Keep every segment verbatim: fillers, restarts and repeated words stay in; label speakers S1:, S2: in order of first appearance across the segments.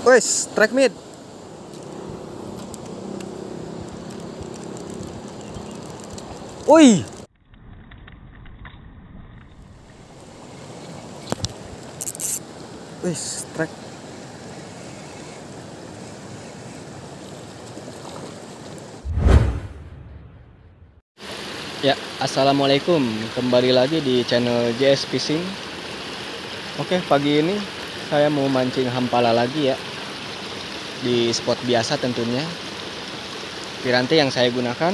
S1: Wes, track mid. Wih. Wes, track.
S2: Ya, assalamualaikum. Kembali lagi di channel J S Fishing. Oke, pagi ini saya mau mancing hampala lagi ya, di spot biasa tentunya. Piranti yang saya gunakan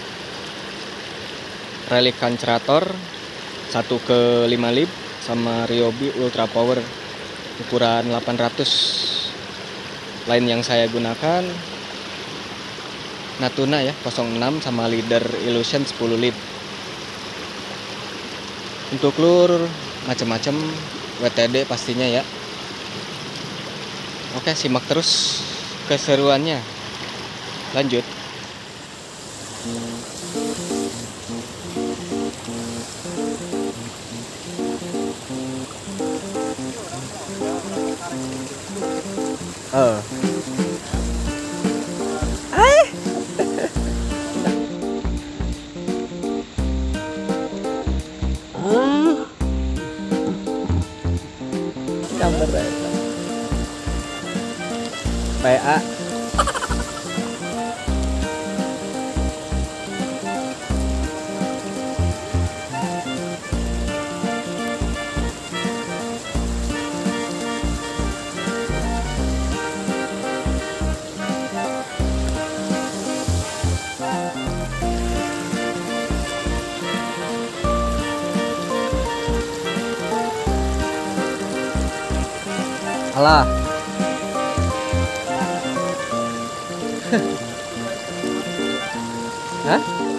S2: Relic Kancerator satu ke lima lib sama Ryobi Ultra Power ukuran delapan ratus. Lain yang saya gunakan Natuna ya nol enam sama Leader Illusion sepuluh lib. Untuk lure macam-macam, W T D pastinya ya. Oke, simak terus keseruannya. Lanjut.
S1: Oh. Gambar itu. P A. Alah. Hah?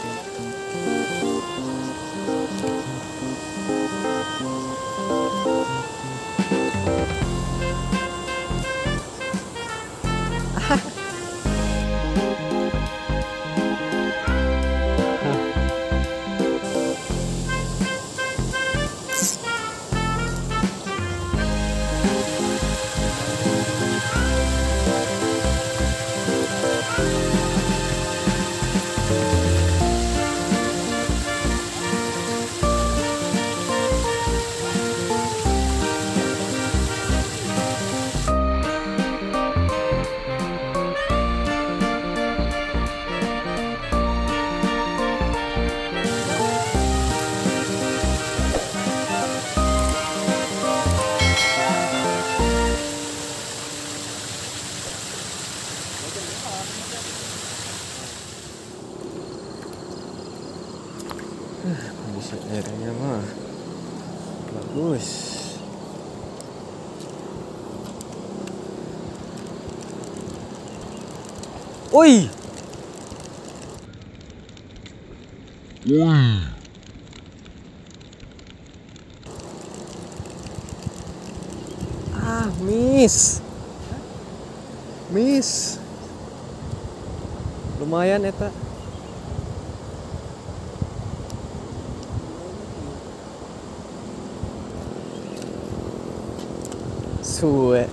S1: Kondisi airnya mah bagus. Woi.
S3: Wih.
S1: Ah, miss. Miss. Lumayan eta. Suwe.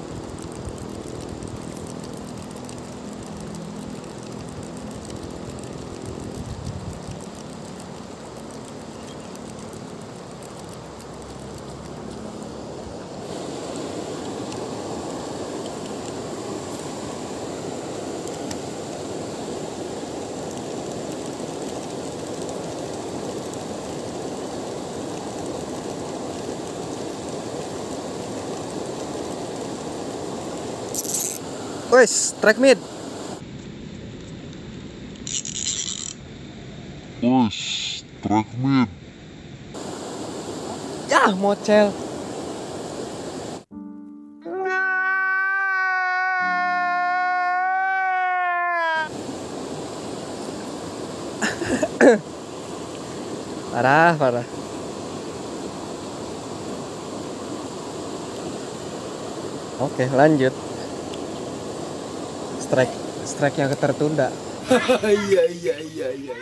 S1: Wes, track mid.
S3: Wih, track mid.
S1: Yah, mocel. Parah, parah. Oke, lanjut. Strike, strike yang tertunda.
S3: Iya iya iya iya.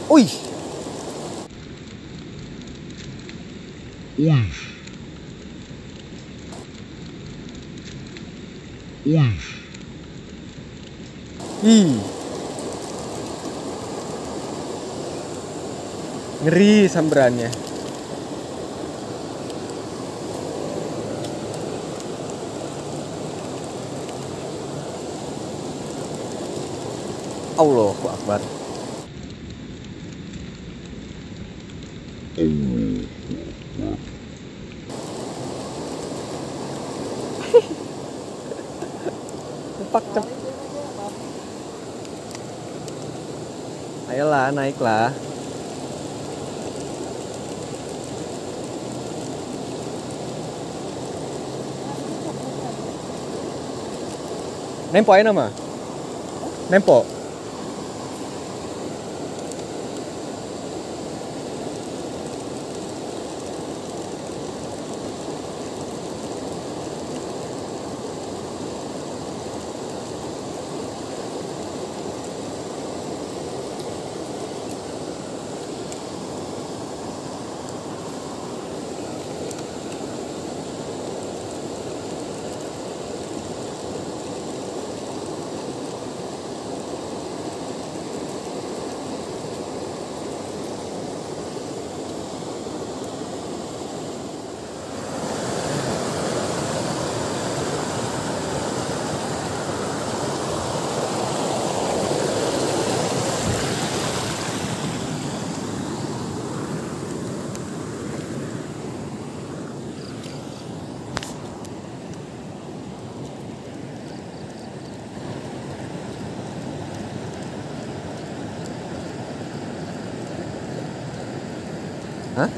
S1: Wih,
S3: Wih. Wih.
S1: ih, ngeri samberannya. Allahu Akbar. Cepak cep. Ayolah, naiklah. Nempo aja nama. Nempo. Hah?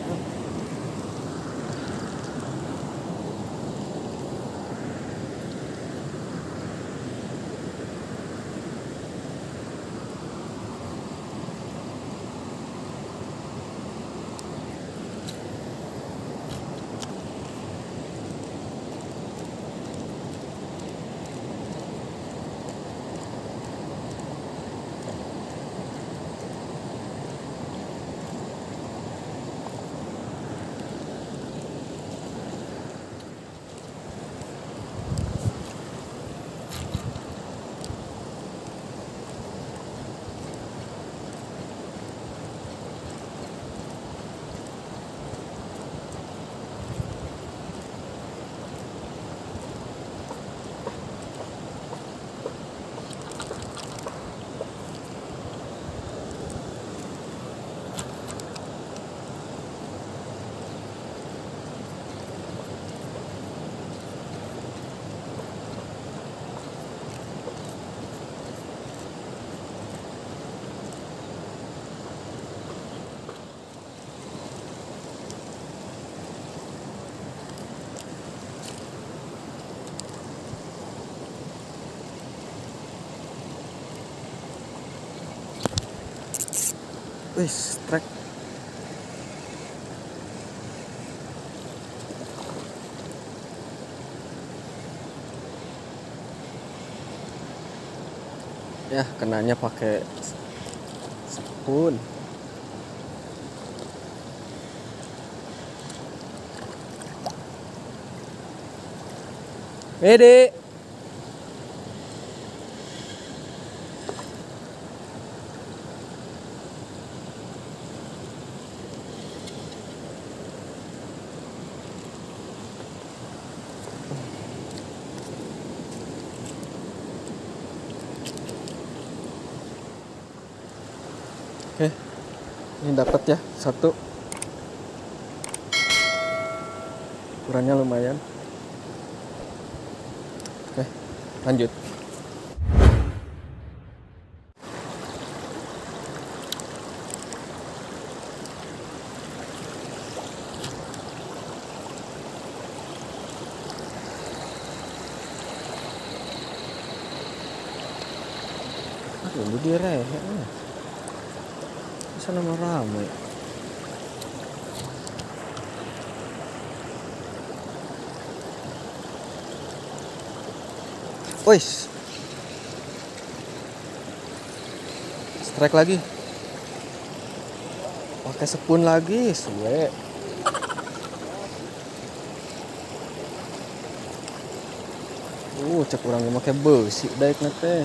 S1: Wih, trek. Ya, kenanya pakai spoon. Mede. Oke, ini dapat ya satu. Ukurannya lumayan. Oke, lanjut. Aduh, dia rehe. Sana mau ramai. Wis. Strike lagi. pakai spoon lagi, suwe. Uh, cek kurangnya pakai besi daik nate.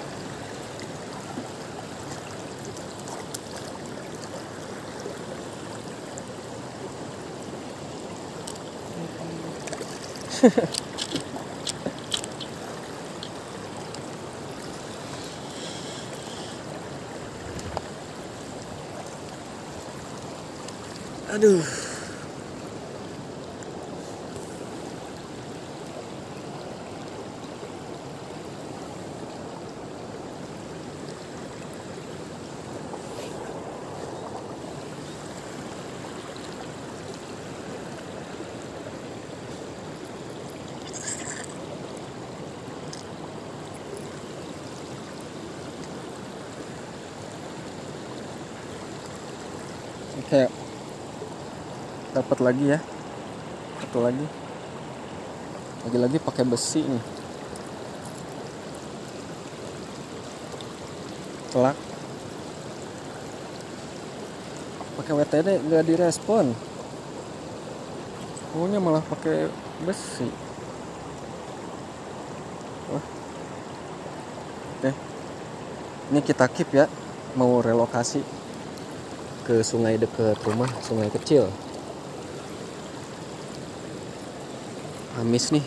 S1: Aduh. Oke, dapat lagi ya, satu lagi, lagi-lagi pakai besi nih, telak, pakai W T D nggak direspon, pokoknya malah pakai besi. Wah, oke, ini kita keep ya, mau relokasi ke sungai dekat rumah, sungai kecil. Amis nih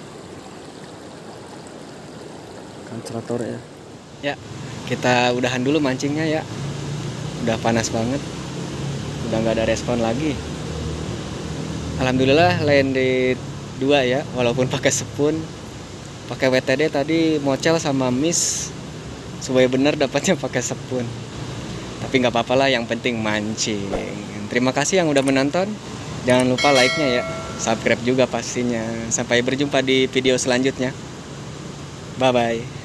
S1: kancelatornya.
S2: Ya, kita udahan dulu mancingnya ya. Udah panas banget. Udah nggak ada respon lagi. Alhamdulillah landed dua ya, walaupun pakai spoon. Pakai W T D tadi mocel sama miss. Supaya bener dapatnya pakai spoon. Tapi nggak apa-apa lah, yang penting mancing. Terima kasih yang udah menonton. Jangan lupa like-nya ya. Subscribe juga pastinya. Sampai berjumpa di video selanjutnya. Bye-bye.